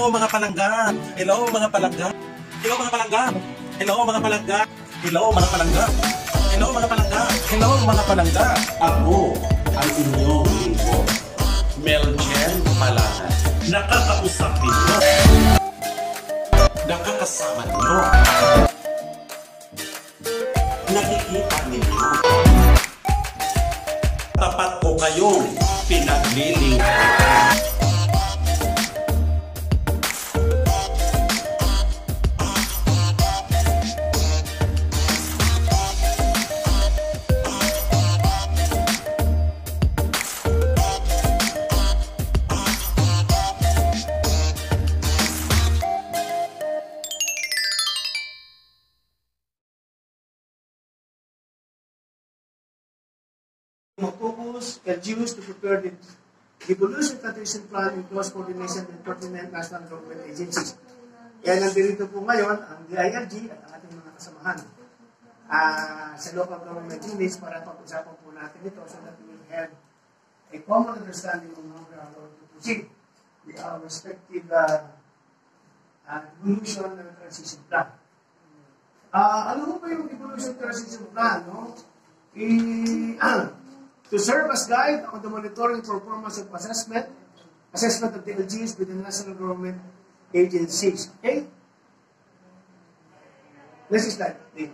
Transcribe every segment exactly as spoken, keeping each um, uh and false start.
Hello mga palangga! Hello mga palangga! Hello mga palangga! Hello mga palangga! Hello mga palangga! Hello mga palangga! Hello mga palangga! Ako ang inyong lingkod, Meljen Palanas. Nakakausap ninyo. Nakakasama ninyo. Nakikita ninyo. Tapat ko kayong pinaglilingkod. Focus L G Us to prepare the Devolution Transition Plan in close coordination with pertinent national government agencies. Kaya nandito po ngayon ang D I L G at ang ating mga kasamahan uh, sa local government units para pag-usapan po natin ito so that we will have a common understanding of how we are going to proceed with our respective uh, uh, Devolution Transition Plan. Uh, ano po yung Devolution Transition Plan? No? I, uh, to serve as guide on the monitoring performance of assessment, assessment of the L G Us with the national government agencies. Okay? This is that thing.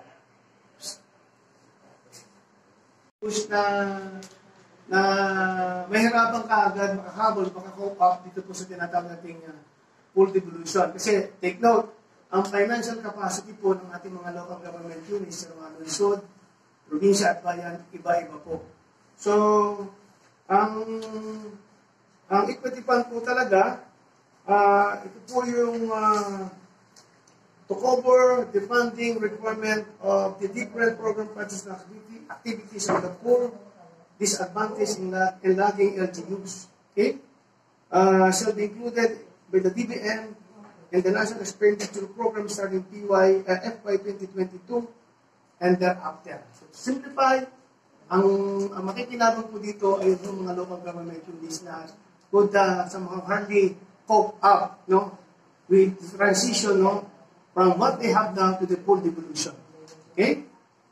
Push na, na mahirapan ka agad makahabol, makakope up dito po sa tinatawag nating uh, full devolution. Kasi, take note, ang financial capacity po ng ating mga local government units sa mga lungsod, probinsya at bayan, iba-iba po. So, ang ang equity fund po talaga, uh, ito po yung uh, to cover the funding requirement of the different program projects and activity, activities of the poor, disadvantaged in, la in lagging L G Us. Okay? Uh, shall be included by the D B M and the National Expenditure Program starting P Y, uh, F Y twenty twenty-two and thereafter. So, to simplify, ang, ang makikinabang po dito ay yung mga local government units na could uh, somehow hardly cope up no, with the transition no, from what they have now to the full devolution. Okay?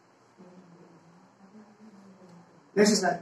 Next slide.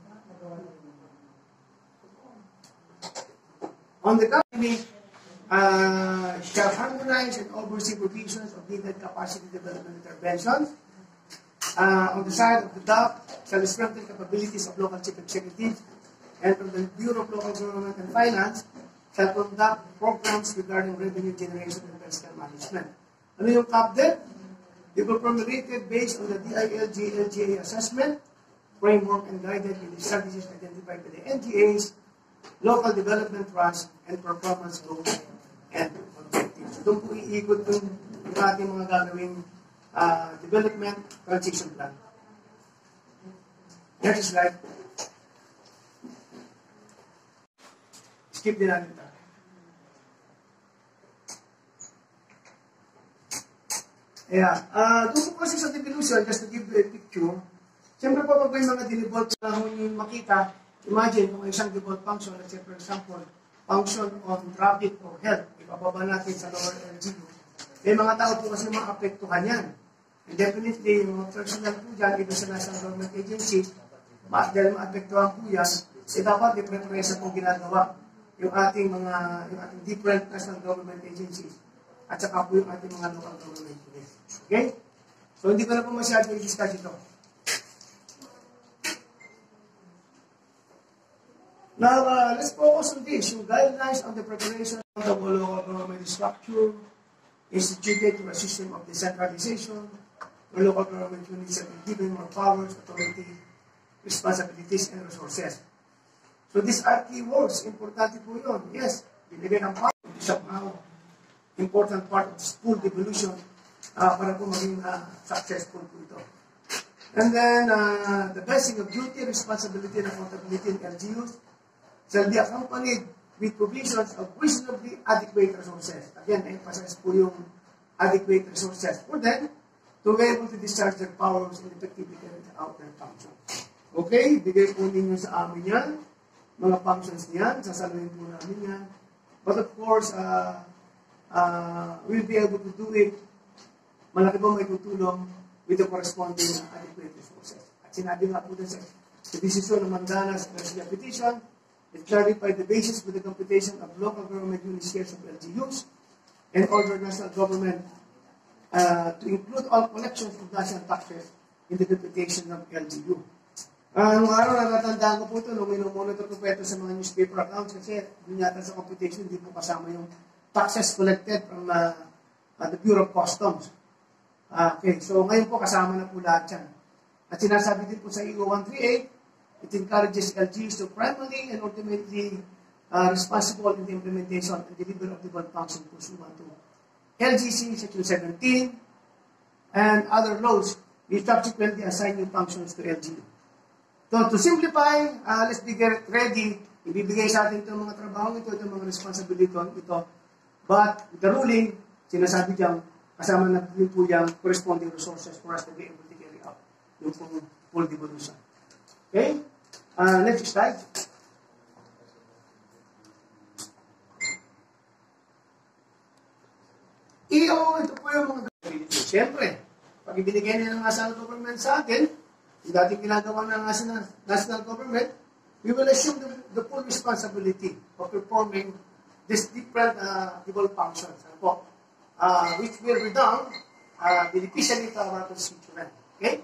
On the company, uh, shall harmonize and oversee provisions of needed capacity development interventions. Uh, on the side of the D A P, shall strengthen capabilities of local chief executives, and from the Bureau of Local Government and Finance, shall conduct programs regarding revenue generation and fiscal management. Ano yung C A P D E P? They will formulated based on the D I L G L G A assessment, framework, and guided with the strategies identified by the N G As, local development trust, and performance goals and objectives. So, doon po iikot yung ating mga gagawing Uh, development transition plan. Next slide. Skip din natin ito. Yeah. Uh, doon po kasi sa devolution, just to give you a picture, siyempre po pag may mga dinevolve na yung makita, imagine kung isang devolve function, let's say for example, function on traffic or health, ipababa natin sa lower L G U. May mga tao po kasi maapektuhan yan. And definitely, yung mga personal po dyan, iba sa national government agency, ma dahil maapektuhan po yan, eh dapat may preparation po ginagawa yung ating mga, yung ating different national government agencies at saka po yung ating mga local government units. Okay? So, hindi ko na po masyado i-discuss ito. Now, uh, let's focus on this, yung guidelines on the preparation of the local government structure instituted through a system of decentralization, where local government units have been given more powers, authority, responsibilities, and resources. So these are key words. Importante po yun. Yes, binigay ng power. Somehow, important part of this full devolution uh, para po maging uh, successful po ito. And then, uh, the vesting of duty, responsibility, and accountability in L G Us shall be accompanied with provisions of reasonably adequate resources. Again, emphasize po yung adequate resources for them to be able to discharge their powers and effectively carry out their functions. Okay, bigay po ninyo sa amin yan. Mga functions niyan, sasaluhin po namin yan. But of course, uh, uh, we'll be able to do it. Malaki po may tutulong with the corresponding adequate resources. At sinabi nga po din sa, sa desisyon ng Mandanas Garcia petition, it clarified the basis for the computation of local government unit shares of L G Us and ordered national government uh, to include all collections of national taxes in the computation of L G U. Uh, nung araw, natatandaan ko po ito, nung minumonitor ko po ito sa mga newspaper accounts kasi yun yata sa computation, hindi po kasama yung taxes collected from uh, uh, the Bureau of Customs. Uh, okay, so ngayon po kasama na po lahat yan. At sinasabi din po sa E O one thirty-eight, it encourages L G Us to primarily and ultimately uh, responsible in the implementation and delivery of the bond function pursuant to L G C Section seventeen and other laws we subsequently assign new functions to L G U. So to simplify, uh, let's be get ready. Ibibigay sa atin itong mga trabaho ito, itong mga responsibility ito. But the ruling, sinasabi diyang kasama na yun po yung corresponding resources for us to be able to carry out yung full devolution. Okay? Uh, next slide. E O, ito po yung mga gagawin. Siyempre, pag ibinigay nila ng national government sa atin, yung dating ginagawa ng national, national government, we will assume the, the full responsibility of performing these different uh, devolved functions. Ano po? Uh, which will redound uh, beneficially to our constituent. Okay?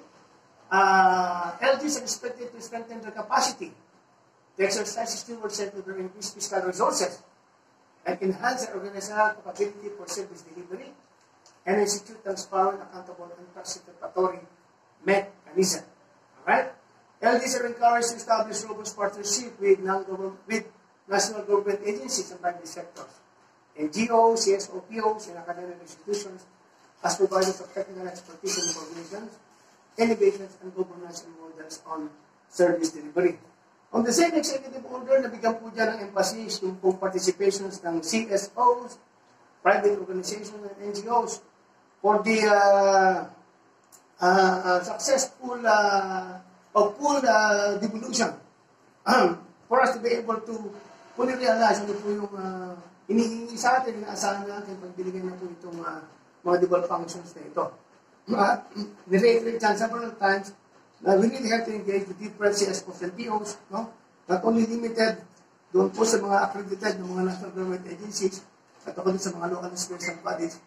Uh, L G is expected to strengthen their capacity to exercise stewardship of their increased fiscal resources and enhance their organizational capability for service delivery and institute transparent, accountable, and participatory mechanism. Alright? L Ds are encouraged to establish robust partnership with, with national government agencies and private sectors, N G Os, C S O P Os, and academic institutions as providers of technical expertise and information, innovations, and governance and models on service delivery. On the same executive order, nabigyan po dyan ng emphasis yung pong participations ng C S Os, private organizations, and N G Os for the uh, uh, uh, successful uh, of full uh, devolution for us to be able to fully realize ano po yung uh, inihingi sa atin, inaasahan natin pag binigyan na po itong uh, mga devolved functions na ito. Uh, Nireiterate dyan several times na we really have to engage with different C S Os and P Os, no? Not only limited doon po sa mga accredited ng mga national government agencies at ako din sa mga local and special bodies.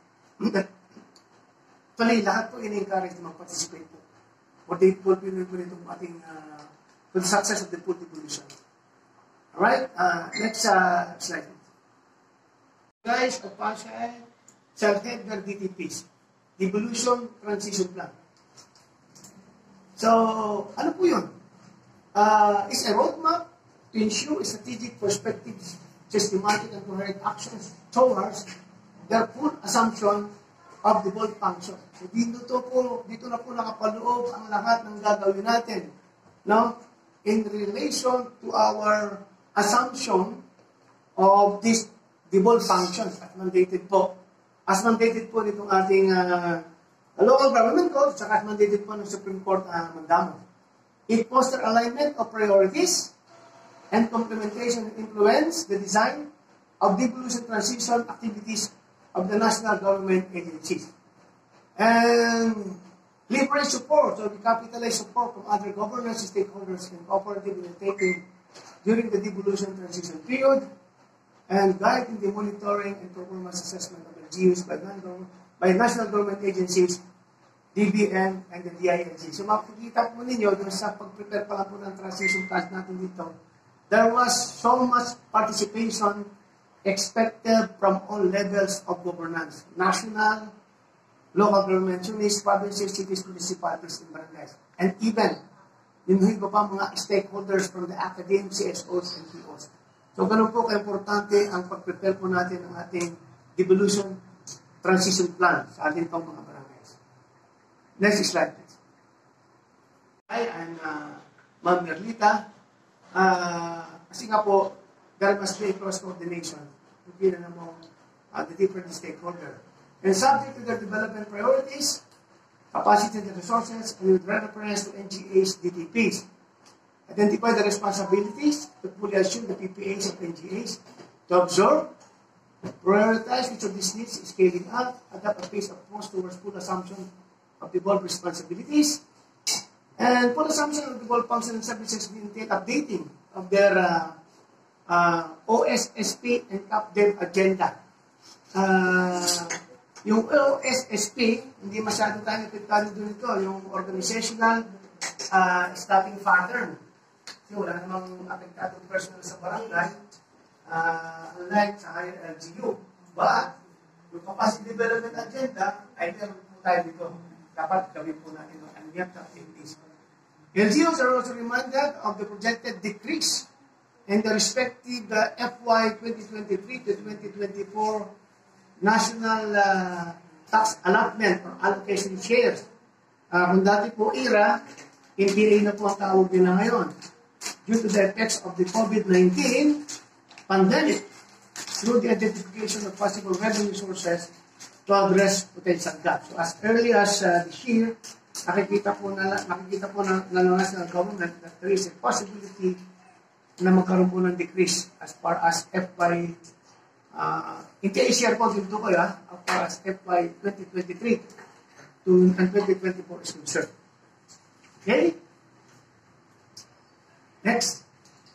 Actually, lahat po in-encourage na mag-participate po for the fulfillment po nitong ating uh, for the success of the full devolution. Alright? Uh, next uh, slide. Guys, kapasya shall head their D T Ps. Devolution Transition Plan. So, ano po yun? Uh, it's a roadmap to ensure strategic perspectives, systematic and coherent actions towards their full assumption of the devolved function. So, dito, po, dito na po nakapaloob ang lahat ng gagawin natin, no? In relation to our assumption of these devolved functions as mandated po. As mandated po nitong ating uh, local government code, saka as mandated po ng Supreme Court uh, mandamo. It foster alignment of priorities and complementation and influence the design of devolution transition activities of the national government agencies. And leverage support, so we capitalize support from other governance stakeholders and cooperative undertaking during the devolution transition period, and guide in the monitoring and performance assessment of L G Us by, by national government agencies, D B M, and the D I L G. So makikita po ninyo, doon sa pag-prepare pa lang po ng transition plan natin dito, there was so much participation expected from all levels of governance. National, local government units, provinces, cities, municipalities, and barangays. And even, yung iba pa mga stakeholders from the academic, C S Os, and P Os. So, ganun po ka-importante ang pag-prepare po natin ng ating devolution transition plan sa ating pang mga barangays. Next slide, please. Hi, I'm uh, Ma'am Merlita. Uh, kasi nga po, there must be cross coordination between among uh, the different stakeholders. And subject to their development priorities, capacity and resources, and with reference to N G As, D T Ps. Identify the responsibilities to fully assume the P P As and N G As, to observe, Prioritize each of these needs, scaling up, adapt a pace of force towards full assumption of devolved responsibilities, and full assumption of devolved function and services will entail updating of their uh, uh, O S S P and CapDev agenda. Uh, yung O S S P, hindi masyado tayo napitado doon ito, yung organizational uh, staffing pattern. Kasi wala namang apektado personal sa barangay, uh, unlike sa higher L G U. But, yung capacity development agenda, ay meron po tayo dito. Dapat gawin po natin ito. And we have to update this. L G Us are also reminded of the projected decrease in the respective uh, F Y twenty twenty-three to twenty twenty-four national uh, tax allotment or allocation shares. Uh, kung dati po I R A, N P A na po ang tawag nila ngayon. Due to the effects of the COVID nineteen pandemic, through the identification of possible revenue sources to address potential gaps. So as early as uh, this year, nakikita po na nakikita po ng, ng national government that there is a possibility na magkaroon po ng decrease as far as F Y uh, hindi i-share po dito ko ya as far as F Y twenty twenty-three to and twenty twenty-four is concerned. Okay? Next.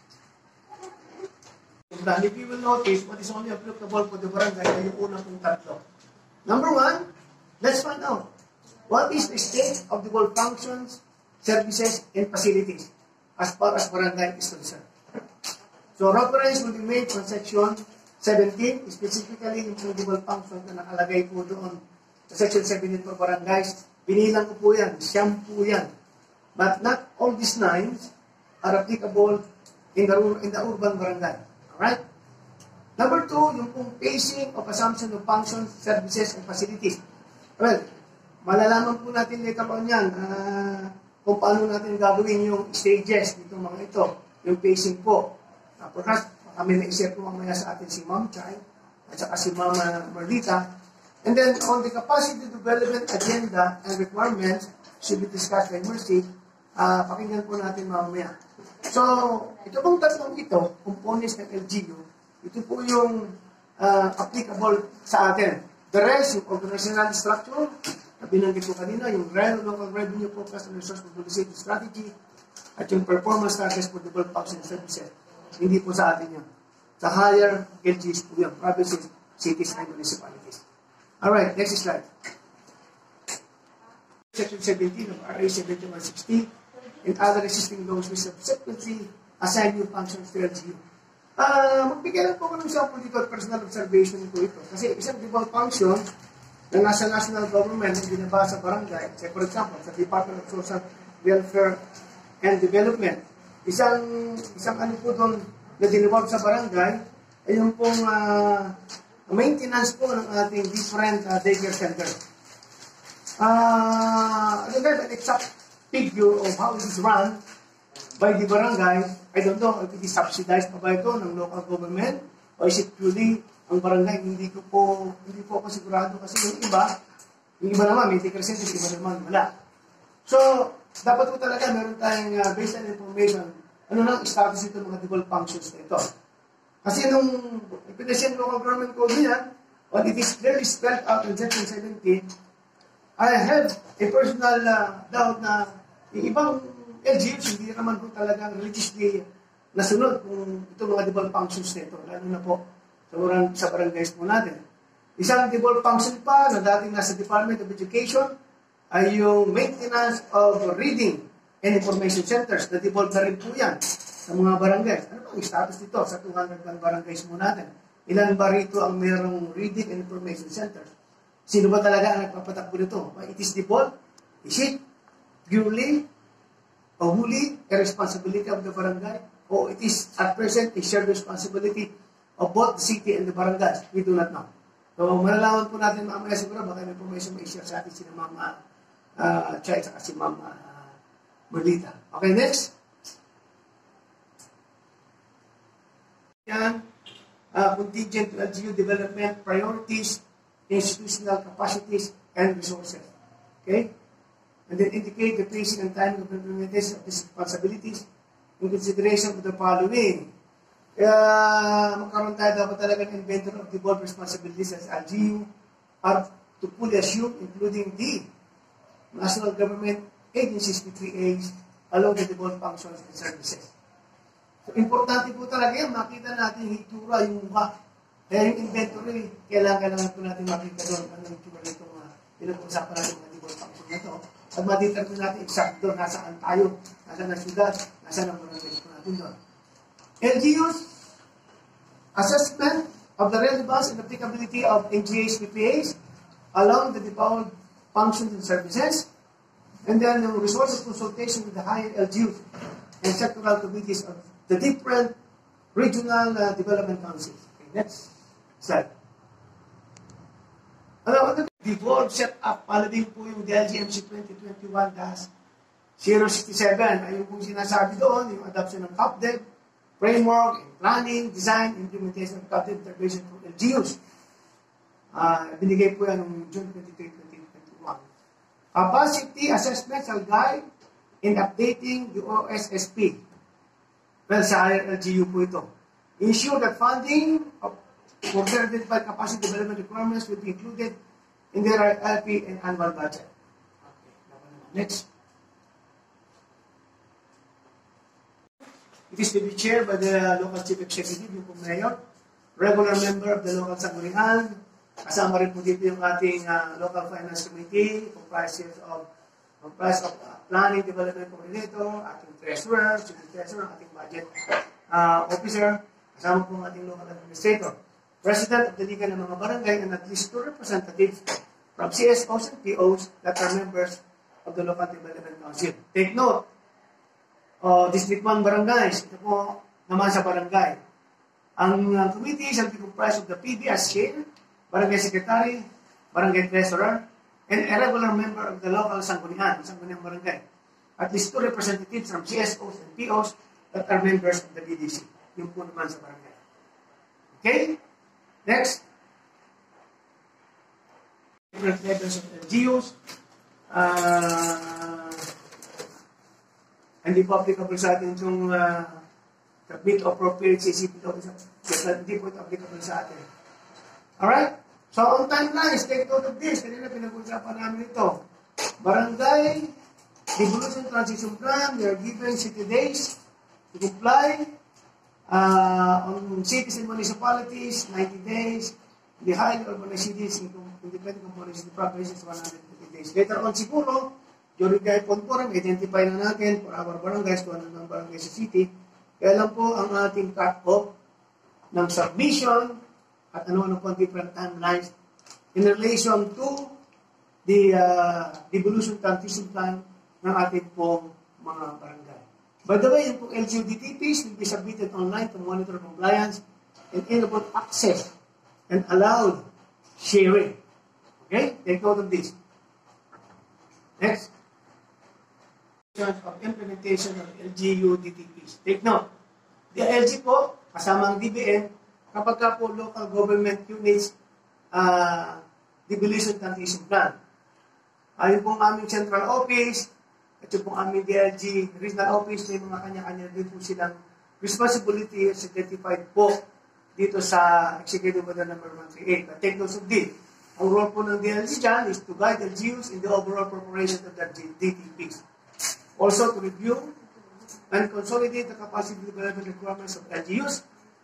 Then if you will notice what is only applicable for the barangay ay yung unang pong tatlo. Number one, let's find out what is the state of the world functions, services, and facilities as far as barangay is concerned. So reference will be made on section seventeen, specifically yung world functions na nakalagay po doon sa section seventeen for barangays. Binilang ko po yan, siyam po yan. But not all these nine are applicable in the, in the urban barangay. Alright? Number two, yung pong pacing of assumption of functions, services, and facilities. Well, malalaman po natin later on yan uh, kung paano natin gagawin yung stages nito mga ito, yung pacing po. Uh, perhaps kami na-isip po mamaya sa atin si Ma'am Chay at saka si Mama Marlita. And then on the capacity development agenda and requirements should be discussed by Mercy, uh, pakinggan po natin mamaya. So, ito pong tatlong ito, components ng L G U, ito po yung uh, applicable sa atin. The rest, yung organizational structure, na binanggit ko kanina, yung local revenue focus and resource mobilization strategy, at yung performance targets for developed function services. Hindi po sa atin yun. Sa higher L G Us po yun, provinces, cities, and municipalities. Alright, next slide. Section seventeen of R A seventy-one sixty and other existing laws will subsequently assign new functions to L G U. Uh, magbigay lang po ko ng sample dito at personal observation ko ito. Kasi isang devolved function na nasa national government na binaba sa barangay, say for example, sa Department of Social Welfare and Development, isang isang ano po doon na dinewag sa barangay ay yung pong uh, maintenance po ng ating different uh, daycare center. Uh, I don't have an exact figure of how it is run by the barangay. I don't know if it is subsidized pa ba ito ng local government or is it purely ang barangay. Hindi ko po, hindi po ako sigurado kasi yung iba, yung iba naman may daycare center, yung iba naman wala. So, dapat po talaga meron tayong uh, based on information ano nang status ito mga devolved functions na ito. Kasi nung ipinasyan local government code niya, when it is clearly spelled out in section seventeen, I have a personal uh, doubt na yung ibang L G Us hindi naman po talagang religiously nasunod kung ito mga devolved functions na ito, lalo na po sa, barang, sa barangays po natin. Isang devolved function pa na dating nasa Department of Education ay yung maintenance of reading and information centers. Na-devolve na rin po yan sa mga barangays. Ano ba ang status dito sa two hundred one barangays mo natin? Ilan ba rito ang mayroong reading and information centers? Sino ba talaga ang nagpapatakbo nito? It is devolved? Is it purely or wholly a responsibility of the barangay? Or it is at present a shared responsibility of both the city and the barangays? We do not know. So, malalaman po natin mamaya siguro, baka may information may share sa atin si Mama uh, Chay at si Mama uh, Marlita. Okay, next. Yan, uh, contingent to L G U development priorities, institutional capacities, and resources. Okay? And then indicate the placing and timing of implementation of these responsibilities in consideration of the following. Kaya magkaroon tayo dapat talaga ng inventor of devolved responsibilities as L G U are to fully assume, including the national government agencies with three A's along the devolved functions and services. So, importante po talaga yan, makita natin yung hitura, yung mukha. Kaya yung inventory, kailangan, kailangan po natin makita doon ano yung hitura nito mga pinag-uusapan natin mga devolved function na ito. At maditar natin exact doon, nasaan tayo, nasaan ang syudad, nasaan ang barangay po natin doon. L G U's assessment of the relevance and applicability of N G A's P P As along the devolved functions and services, and then the resources consultation with the higher L G U's and sectoral committees of the different regional uh, development councils. Okay, next slide. Ano, ano, devolved set-up, pala din po yung D L G M C twenty twenty-one dash zero sixty-seven. Ayun pong sinasabi doon, yung adoption ng C A P D E P, framework, planning, design, implementation of C A P D E P intervention for L G U's. Uh, binigay po yan noong June twenty-third, twenty twenty-one. Capacity assessment shall guide in updating the O S S P. Well, sa L G U po ito. Ensure that funding of for their identified capacity development requirements will be included in their L P and annual budget. Okay, next. It is to be chaired by the local chief executive, yung mayor, regular member of the local sanggunian. Kasama rin po dito yung ating uh, local finance committee, comprises of, comprised of uh, planning development coordinator, ating treasurer, chief treasurer, ating budget uh, officer, kasama po ang ating local administrator, president of the legal ng mga barangay, and at least two representatives from C S Os and P Os that are members of the local development council. Take note, uh, District one barangays, ito po naman sa barangay. Ang uh, committee shall be comprised of the P B as chair, barangay secretary, barangay treasurer, and a regular member of the local sanggunian, sangguniang barangay. At least two representatives from C S Os and P Os that are members of the B D C. Yung po naman sa barangay. Okay? Next. Different levels of L G Us. Uh, hindi po applicable sa atin itong uh, submit appropriate C C P. Hindi po ito applicable sa atin. Alright? So, on timelines, take note of this. Kanina pinag-usapan namin ito. Barangay, Devolution Transition Plan, they are given sixty days to comply. Uh, on cities and municipalities, ninety days. The highly urbanized cities, independent components of the provinces, one hundred fifty days. Later on siguro, during the conform, identify na natin for our barangays, kung ano ng barangay sa city. Kaya lang po ang ating cut-off ng submission at ano-ano po ang different timelines in relation to the uh, devolution transition plan ng ating pong mga barangay. By the way, yung pong L G U D T Ps will be submitted online to monitor compliance and enable access and allowed sharing. Okay? Take note of this. Next. Of implementation of L G U D T Ps. Take note. The L G po, kasama ang D B M, kapag ka po local government units uh, devolution transition plan. Ayun pong aming central office, at yung pong aming D L G regional office, may mga kanya-kanya din po silang responsibility identified po dito sa Executive Order number one thirty-eight. But take note of this. Ang role po ng D L G dyan is to guide L G Us in the overall preparation of the D T Ps. Also to review and consolidate the capacity development requirements of L G Us.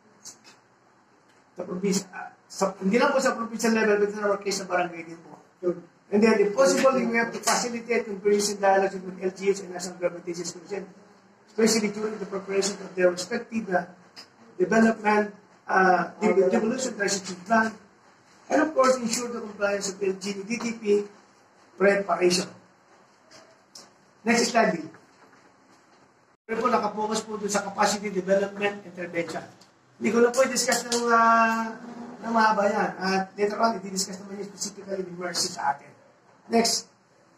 Sa probinsya, sa, hindi lang po sa provincial level, but in our case sa barangay din po. And then, if possible, we have to facilitate comprehensive dialogue with L G Us and national government agencies concerned, especially during the preparation of their respective uh, development, uh, the devolution transition plan, and of course, ensure the compliance of L G U D T P preparation. Next slide, please. Pero po, nakapokus po dun sa capacity development intervention. Hindi ko na po i-discuss ng, uh, ng mahaba yan. At later on, i-discuss naman yung specifically with Mercy sa atin. Next.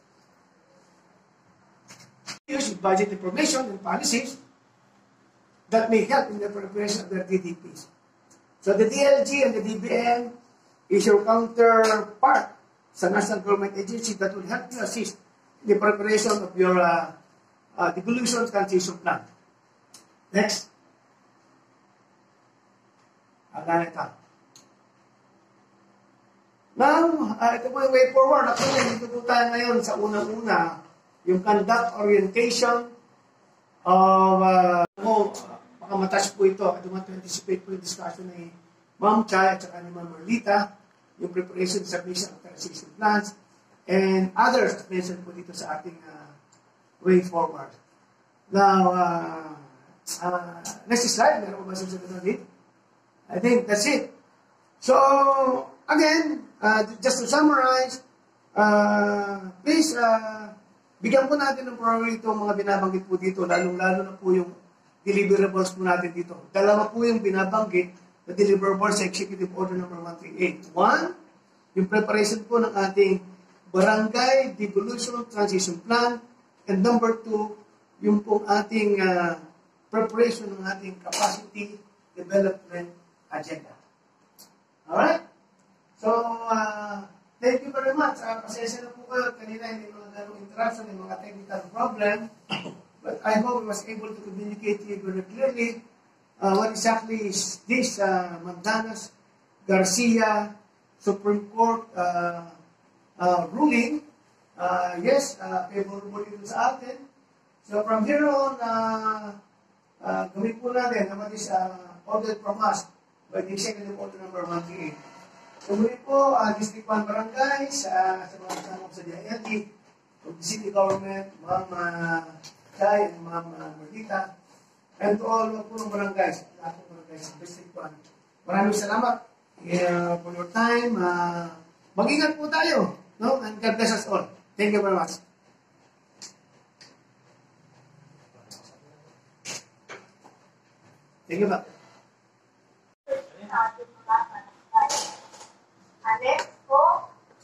Use budget information and policies that may help in the preparation of their D T Ps. So the D L G and the D B N is your counterpart sa national government agency that will help you assist in the preparation of your uh, uh, devolution transition plan. Next. Uh, ganito. Now, uh, ito po yung way forward. Actually, dito po tayo ngayon sa unang-una, yung conduct orientation of, uh, oh, baka matouch po ito. I don't want to anticipate po yung discussion ni Ma'am Chay at saka ni Ma'am Merlita, yung preparation, submission of transition plans, and others as mentioned po dito sa ating uh, way forward. Now, uh, uh, next slide. Meron ko ba susunod na dito? I think that's it. So, again, uh, just to summarize, uh, please, uh, bigyan po natin ng priority itong mga binabanggit po dito, lalong-lalo na po yung deliverables po natin dito. Dalawa po yung binabanggit na deliverables sa Executive Order number one thirty-eight. One, yung preparation po ng ating Barangay Devolution Transition Plan. And number two, yung pong ating uh, preparation ng ating Capacity Development Agenda. Alright? So, uh, thank you very much. Uh, pasensya na po kayo. Kanina hindi mga ganong interruption, yung mga technical problem. But I hope I was able to communicate to you very clearly uh, what exactly is this uh, Mandanas Garcia Supreme Court uh, uh, ruling. Uh, yes, uh, favorable ito sa atin. So from here on, uh, uh, gawin po natin na what is uh, ordered from us by the Executive Order number one thirty-eight. Tumuli po, uh, District one Barangays, uh, sa mga kasama sa D I L G, of the City Government, Ma'am uh, Chay and Ma'am uh, Merlita, and to all po ng barangays, lahat ng barangays sa District one. Maraming salamat uh, for your time. Uh, mag-ingat po tayo, no? And God bless us all. Thank you very much. Thank you, Doctor. Next po,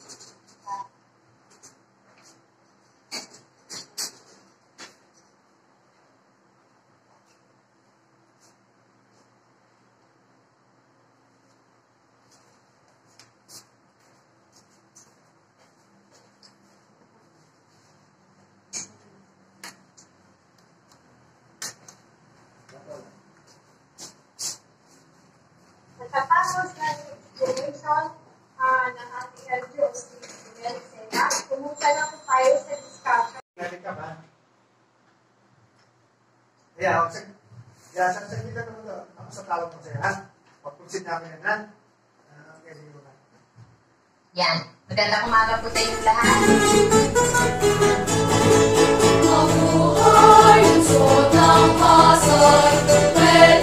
pagkatapos ng exploration uh, ng ating L G O State Sena, pumunta na po tayo sa discussion. Natin ka ba? Yeah, okay. Yeah, sasabihin ka naman ito. Ako sa tawag mo sa'yo, ha? Pag-proceed namin yan, ha? Uh, okay, sige mo na. Yan. Magandang umaga po tayong lahat. Mabuhay ang sotang pasay,